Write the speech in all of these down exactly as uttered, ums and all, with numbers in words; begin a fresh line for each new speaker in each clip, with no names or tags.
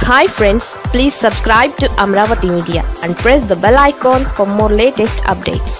Hi friends, please subscribe to Amravati Media and press the bell icon for more latest updates.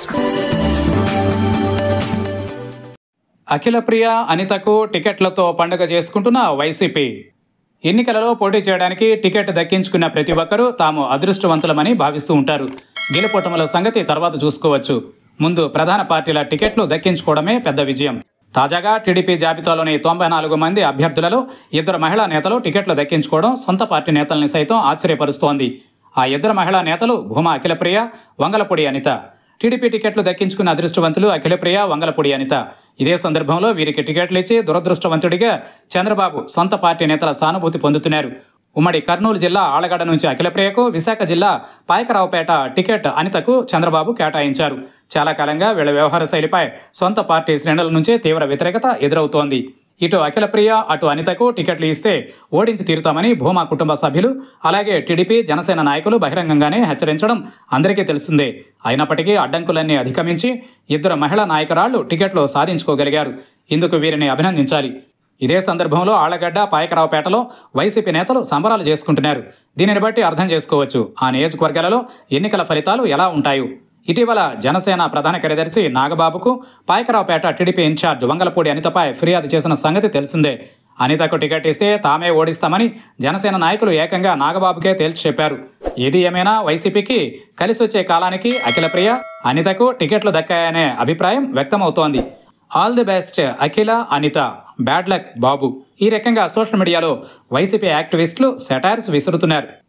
Akhila Priya అనితకు టికెట్లతో పండుగ చేసుకుంటున్న YCP. ఎన్నికలలో పోటీ చేయడానికి ticket దక్కించుకున్న ప్రతి ఒక్కరూ తాము అదృష్టవంతులమని భావిస్తూ ఉంటారు. గెలుపోటముల సంగతి తర్వాత చూసుకోవచ్చు. ముందు ప్రధాన పార్టీల టికెట్లు దక్కించుకోవడమే పెద్ద విజయం. తాజాగా టీడీపీ జాబితాలోని తొంభై నాలుగు మంది అభ్యర్థులలో ఇద్దరు మహిళా నేతలు టికెట్లు దక్కించుకోవడం సొంత పార్టీ నేతల్ని సైతం ఆశ్చర్యపరుస్తోంది. ఆ ఇద్దరు మహిళా నేతలు భూమా అఖిలప్రియ, వంగలపూడి అనిత. టీడీపీ టికెట్లు దక్కించుకున్న అదృష్టవంతులు అఖిలప్రియ, వంగలపూడి అనిత. ఇదే సందర్భంలో వీరికి టికెట్లు ఇచ్చి దురదృష్టవంతుడిగా చంద్రబాబు సొంత పార్టీ నేతల సానుభూతి పొందుతున్నారు. ఉమ్మడి కర్నూలు జిల్లా ఆళ్లగడ్డ నుంచి అఖిలప్రియకు, విశాఖ జిల్లా పాయకరావుపేట టికెట్ అనితకు చంద్రబాబు కేటాయించారు. చాలా కాలంగా వీళ్ల వ్యవహార శైలిపై సొంత పార్టీ శ్రేణుల నుంచే తీవ్ర వ్యతిరేకత ఎదురవుతోంది. ఇటు అఖిలప్రియ, అటు అనితకు టికెట్లు ఇస్తే ఓడించి తీరుతామని భూమా కుటుంబ సభ్యులు, అలాగే టీడీపీ, జనసేన నాయకులు బహిరంగంగానే హెచ్చరించడం అందరికీ తెలిసిందే. అయినప్పటికీ అడ్డంకులన్నీ అధిగమించి ఇద్దరు మహిళా నాయకురాళ్లు టికెట్లు సాధించుకోగలిగారు. ఇందుకు వీరిని అభినందించాలి. ఇదే సందర్భంలో ఆళ్లగడ్డ, పాయకరావుపేటలో వైసీపీ నేతలు సంబరాలు చేసుకుంటున్నారు. దీనిని బట్టి అర్థం చేసుకోవచ్చు ఆ నియోజకవర్గాలలో ఎన్నికల ఫలితాలు ఎలా ఉంటాయో. ఇటీవల జనసేన ప్రధాన కార్యదర్శి నాగబాబుకు పాయకరావుపేట టీడీపీ ఇన్ఛార్జ్ వంగలపూడి అనితపై ఫిర్యాదు చేసిన సంగతి తెలిసిందే. అనితకు టికెట్ ఇస్తే తామే ఓడిస్తామని జనసేన నాయకులు ఏకంగా నాగబాబుకే తేల్చి చెప్పారు. ఏది ఏమైనా వైసీపీకి కలిసి వచ్చే కాలానికి అఖిలప్రియ, అనితకు టికెట్లు దక్కాయనే అభిప్రాయం వ్యక్తమవుతోంది. All the best Akhila, Anitha. Bad luck Babu. ఈ రకంగా సోషల్ మీడియాలో వైసీపీ యాక్టివిస్టులు సెటైర్స్ విసురుతున్నారు.